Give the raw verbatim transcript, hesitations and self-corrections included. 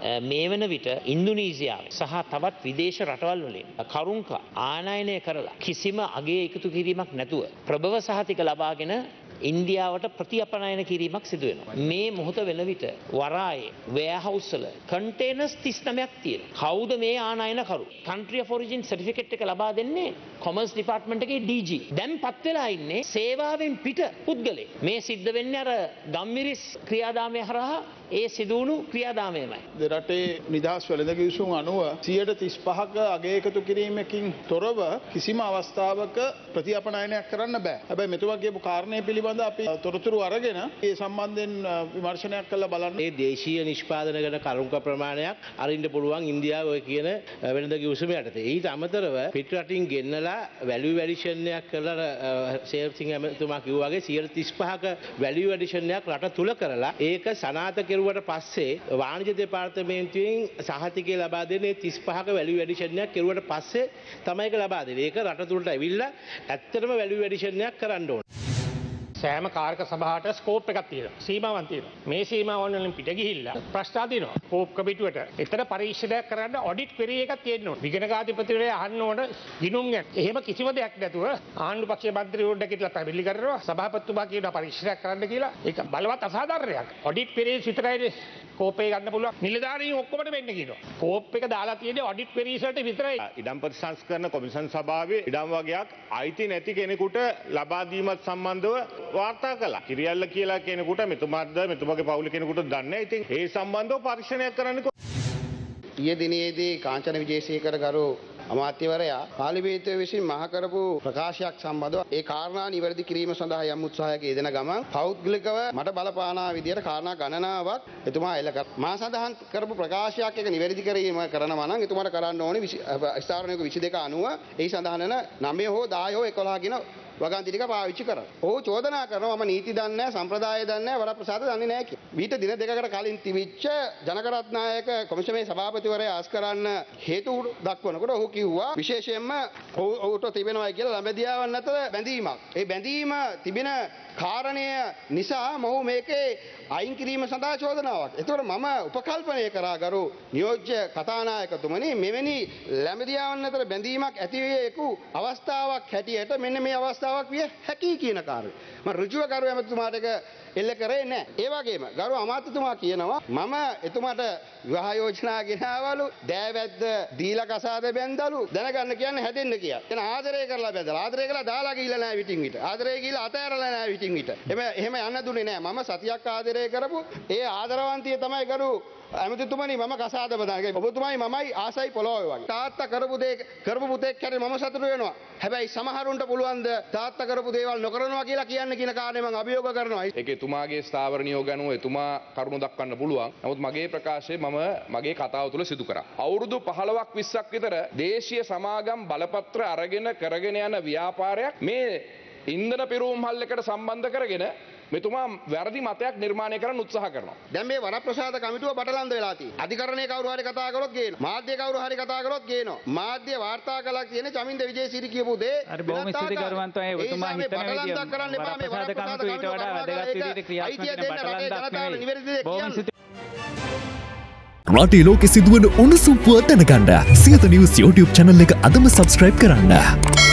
මේ වන විට ඉන්දුනීසියාව සහ තවත් විදේශ රටවල් වලින් කරුංක ආනයනය කරලා කිසිම අගය එකතු කිරීමක් නැතුව ප්‍රභව සහතික ලබාගෙන ඉන්දියාවට ප්‍රතිඅපනයන කිරීමක් සිදු වෙනවා. මේ මොහොත වෙන විට වරායේ වෙයාහවුස් වල කන්ටේනර්ස් තිස් නවයක් තියෙනවා. කවුද මේ ආනයන කරු? country of origin certificate එක ලබා දෙන්නේ කොමර්ස් ඩිපාර්ට්මන්ට් එකේ ඩී ජී. දැන් පත් වෙලා ඉන්නේ සේවාවෙන් පිට පුද්ගලෙක්. මේ සිද්ධ වෙන්නේ අර ගම්මිරිස් ක්‍රියාදාමය හරහා ඒ සිදුවුණු ක්‍රියාදාමයමයි. රටේ නිදහස් වෙළඳ කිවිසුම් අනුව සියයට තිස් පහක අගය එකතු කිරීමකින් තොරව කිසිම අවස්ථාවක ප්‍රතිඅපනයනයක් කරන්න බෑ. හැබැයි මෙතුමා කියපු කාරණේ පිළිබඳ අපි තොරතුරු අරගෙන ඒ සම්බන්ධයෙන් විමර්ශනයක් කරලා බලන්න. මේ දේශීය නිෂ්පාදන කරන කරුංක ප්‍රමාණයක් අරින්න පුළුවන් ඉන්දියාව ඔය කියන වෙළඳ කිවිසුම යටතේ. ඊට අමතරව පිට රටින් ගෙන්නලා වැලියු ඇඩිෂන් එකක් කරලා සේව් සිංහ එතුමා කිව්වා වගේ සියයට තිස් පහක වැලියු ඇඩිෂන් එකක් රට තුල කරලා ඒක සනාථ කෙරුවට පස්සේ වාණිජ්‍ය දෙපාර්තමේන්තුවෙන් සහතිකය ලබා දෙන්නේ තිස් පහක වැලියු ඇඩිෂන් එකක් කෙරුවට පස්සේ තමයි ඒක ලබා දෙන්නේ. ඒක රට තුලට ඇවිල්ලා ඇත්තටම වැලියු ඇඩිෂන් එකක් කරන්න ඕන. සෑම කාර්ක සභාවට ස්කෝප් එකක් තියෙනවා. සීමාවන් තියෙනවා. මේ සීමාවන් වලින් පිට ගිහිල්ලා ප්‍රශ්න අදිනවා. කෝප් කමිටුවට එතන පරීක්ෂණයක් කරන්න ඔඩිට් පෙරේ එකක් තියෙන්න ඕන. විගණකාධිපතිවරයා අහන්න ඕන ගිණුම් ගැන. එහෙම කිසිම දෙයක් නැතුව ආණ්ඩු පක්ෂයේ මන්ත්‍රීවරුන්ට කියලා පැමිණිලි කරනවා. සභාපතිතුමා කියනවා පරීක්ෂණයක් කරන්න කියලා. ඒක බලවත් අසාධාරණයක්. ඔඩිට් පෙරේ විතරයි කෝපේ ගන්න පුළුවන්. නිලධාරීන් ඔක්කොමද වෙන්න කියනවා. කෝප් එක දාලා තියෙන්නේ ඔඩිට් පෙරීසට විතරයි. ඉඩම් ප්‍රතිසංස්කරණ කොමිෂන් සභාවේ ඉඩම් වගේක් අයිති නැති කෙනෙකුට ලබා දීමත් සම්බන්ධව වාර්තා කළා. කිරියල්ල කියලා කෙනෙකුට මෙතුමාද මෙතුමාගේ පවුල කෙනෙකුට දන්නේ නැහැ. ඉතින් ඒ සම්බන්ධව පරීක්ෂණයක් කරන්න ඊයේ දිනේදී කාංචන විජේසේකර ගරු අමාත්‍යවරයා පාර්ලිමේන්තුව විසින් මහ කරපු ප්‍රකාශයක් සම්බන්ධව ඒ කාරණා නිවැරදි කිරීම සඳහා යම් උත්සාහයක යෙදෙන ගමන් පෞද්ගලිකව මට බලපානා විදියට කාරණා ගණනාවක් එතුමා එල්ල කරා. මා සඳහන් කරපු ප්‍රකාශයක් එක නිවැරදි කිරීම කරනවා නම් එතුමාට කරන්න ඕනේ ස්ථාවරණයක විසි දෙක අනුව එහි සඳහන් වෙන නවය හෝ දහය හෝ එකොළහ කියන වගන්ති ටික පාවිච්චි කරා. ඔහු චෝදනා කරනවා මම නීති දන්නේ නැහැ, සම්ප්‍රදාය දන්නේ නැහැ, වරප්‍රසාද දන්නේ නැහැ කියලා. ඊට දින දෙකකට කලින් තිබිච්ච ජනකරත්නායක කොමිසමේ සභාපතිවරයා අස් කරන්න හේතු දක්වනකොට ඔහු කිව්වා විශේෂයෙන්ම ඔහුට තිබෙනවා කියලා ළඹදියාවන් අතර බැඳීමක්. ඒ බැඳීම තිබෙන කාරණය නිසා මොහු මේකේ අයින් කිරීම සඳහා චෝදනාවක්. ඒතකොට මම උපකල්පනය කරා ගරු නියෝජ්‍ය කතානායකතුමනි මෙවැනි ළඹදියාවන් අතර බැඳීමක් ඇති විය යුතු අවස්ථාවක් හැටියට මෙන්න මේ අවස්ථාවක් විය හැකි කියන කාරණය. මම ඍජුව ගරු ඇමතුමාට ඒක එල්ල කරේ නැහැ. ඒ වගේම ගරු අමාත්‍යතුමා කියනවා මම එතුමාට විවාහ යෝජනා ගෙනාවලු දෑවැද්ද දීලා කසාද බැන්දලු දැනගන්න කියන්නේ හැදෙන්න කියලා. එතන ආදරය කරලා බැඳලා ආදරය කරලා දාලා ගිහිල්ලා නැහැ විටින් විට. ආදරය ගිහිල්ලා අතෑරලා නැහැ විටින් විට. එහෙම එහෙම යන්න දුන්නේ නැහැ. මම සතියක් ආදරය කරපු ඒ ආදරවන්තිය තමයි ගරු ඇමතිතුමනි මම කසාද බඳාගෙන ඔබතුමයි මමයි ආසයි පොළොවේ වගේ. තාත්තා කරපු දේ කරපු පුතෙක් හැටි මම සතුටු වෙනවා. හැබැයි සමහරුන්ට පුළුවන් ද තාත්තා කරපු දේවල් නොකරනවා කියලා කියන්න කියන කාරණේ මම අභියෝග කරනවා. ඒක එතුමාගේ ස්ථාවර නියෝග අනුව එතුමා කරුණු දක්වන්න පුළුවන්. නමුත් මගේ ප්‍රකාශය මම මගේ කතාව තුළ සිදු කරා. අවුරුදු පහළොවක් විස්සක් විතර දේශීය සමාගම් බලපත්‍ර අරගෙන කරගෙන යන ව්‍යාපාරයක් මේ ඉන්ධන පිරවුම් හල් එකට සම්බන්ධ කරගෙන මෙතුමා වැරදි මතයක් නිර්මාණය කරන්න උත්සාහ කරනවා. දැන් මේ වරප්‍රසාද කමිටුව බටලන්ද වෙලා තියෙනවා. අධිකරණයේ කවුරු හරි කතා කරොත් ගේනවා. මාධ්‍ය කවුරු හරි කතා කරොත් ගේනවා. මාධ්‍ය වාර්තා කළා කියන්නේ චමින්ද විජේසිරි කියපු දේ. අර බොහොම ස්තුති කරුවන්තෝ ඒ ඔතුමා හිතන විදිය වරප්‍රසාද කමිටුව ඊට වඩා වැදගත් විදිහට ක්‍රියාත්මක වෙන බටලන්දක් නෙවෙයි. බොහොම ස්තුති. රටේ ලෝකෙ සිදුවන උණුසුම් පුවත් දැනගන්න සියත නිවුස් YouTube channel එක අදම subscribe කරන්න.